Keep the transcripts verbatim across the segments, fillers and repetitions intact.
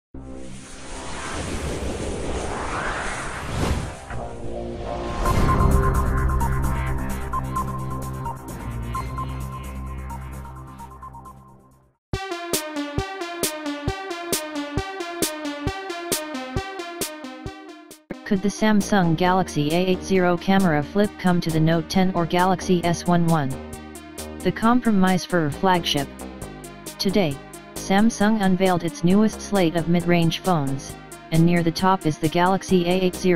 Could the Samsung Galaxy A eighty camera flip come to the Note ten or Galaxy S twenty-one? The compromise for a flagship. Today, Samsung unveiled its newest slate of mid-range phones, and near the top is the Galaxy A eighty.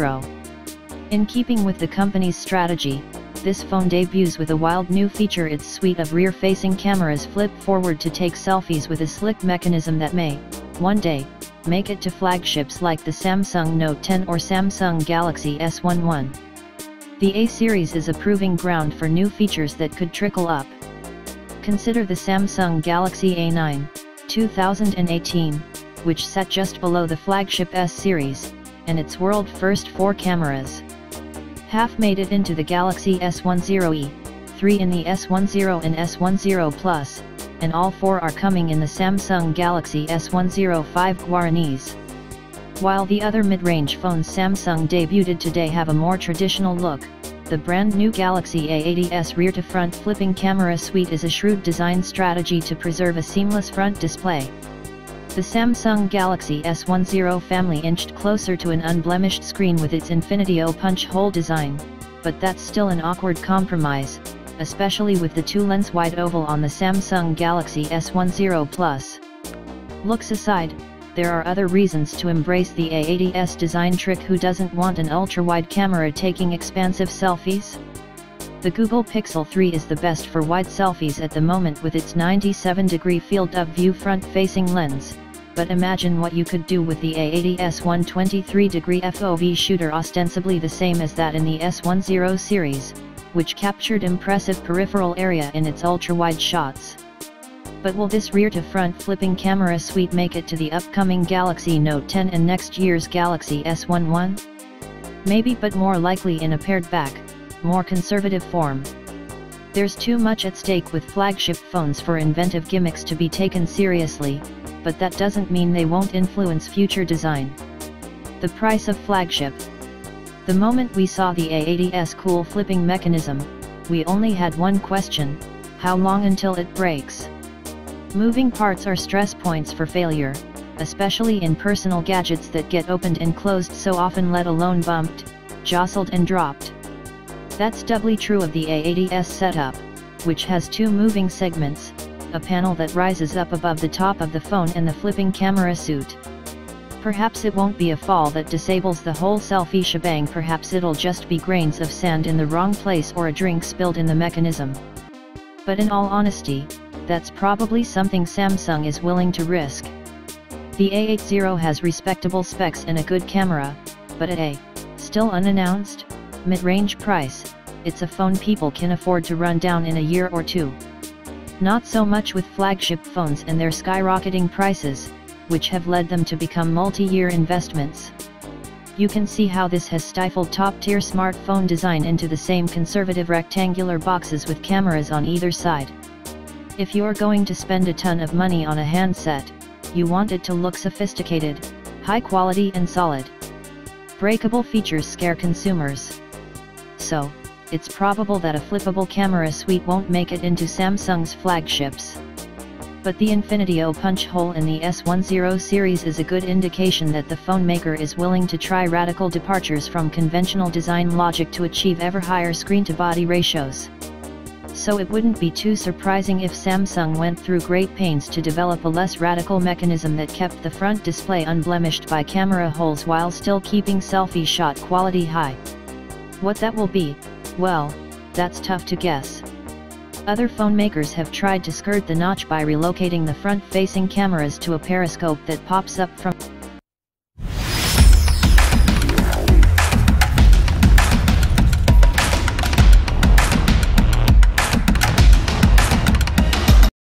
In keeping with the company's strategy, this phone debuts with a wild new feature: its suite of rear-facing cameras flip forward to take selfies with a slick mechanism that may, one day, make it to flagships like the Samsung Note ten or Samsung Galaxy S twenty-one. The A series is a proving ground for new features that could trickle up. Consider the Samsung Galaxy A nine, two thousand eighteen, which sat just below the flagship S series, and its world-first four cameras. Half made it into the Galaxy S ten e, three in the S ten and S ten Plus, and all four are coming in the Samsung Galaxy S ten five Guaranis. While the other mid-range phones Samsung debuted today have a more traditional look, the brand new Galaxy A eighty's rear-to-front flipping camera suite is a shrewd design strategy to preserve a seamless front display. The Samsung Galaxy S ten family inched closer to an unblemished screen with its Infinity-O punch-hole design, but that's still an awkward compromise, especially with the two-lens wide oval on the Samsung Galaxy S ten Plus. Looks aside, there are other reasons to embrace the A eighty's design trick. Who doesn't want an ultra-wide camera taking expansive selfies? The Google Pixel three is the best for wide selfies at the moment with its ninety-seven degree field of view front-facing lens, but imagine what you could do with the A eighty's one hundred twenty-three degree F O V shooter, ostensibly the same as that in the S ten series, which captured impressive peripheral area in its ultra-wide shots. But will this rear-to-front flipping camera suite make it to the upcoming Galaxy Note ten and next year's Galaxy S twenty-one? Maybe, but more likely in a pared back, more conservative form. There's too much at stake with flagship phones for inventive gimmicks to be taken seriously, but that doesn't mean they won't influence future design. The price of flagship. The moment we saw the A eighty's cool flipping mechanism, we only had one question: how long until it breaks? Moving parts are stress points for failure, especially in personal gadgets that get opened and closed so often, let alone bumped, jostled and dropped. That's doubly true of the A eighty's setup, which has two moving segments, a panel that rises up above the top of the phone and the flipping camera suit. Perhaps it won't be a fall that disables the whole selfie shebang, perhaps it'll just be grains of sand in the wrong place or a drink spilled in the mechanism. But in all honesty, that's probably something Samsung is willing to risk. The A eighty has respectable specs and a good camera, but at a, still unannounced, mid-range price, it's a phone people can afford to run down in a year or two. Not so much with flagship phones and their skyrocketing prices, which have led them to become multi-year investments. You can see how this has stifled top-tier smartphone design into the same conservative rectangular boxes with cameras on either side. If you're going to spend a ton of money on a handset, you want it to look sophisticated, high quality and solid. Breakable features scare consumers. So, it's probable that a flippable camera suite won't make it into Samsung's flagships. But the Infinity-O punch hole in the S ten series is a good indication that the phone maker is willing to try radical departures from conventional design logic to achieve ever higher screen-to-body ratios. So it wouldn't be too surprising if Samsung went through great pains to develop a less radical mechanism that kept the front display unblemished by camera holes while still keeping selfie shot quality high. What that will be, well, that's tough to guess. Other phone makers have tried to skirt the notch by relocating the front-facing cameras to a periscope that pops up from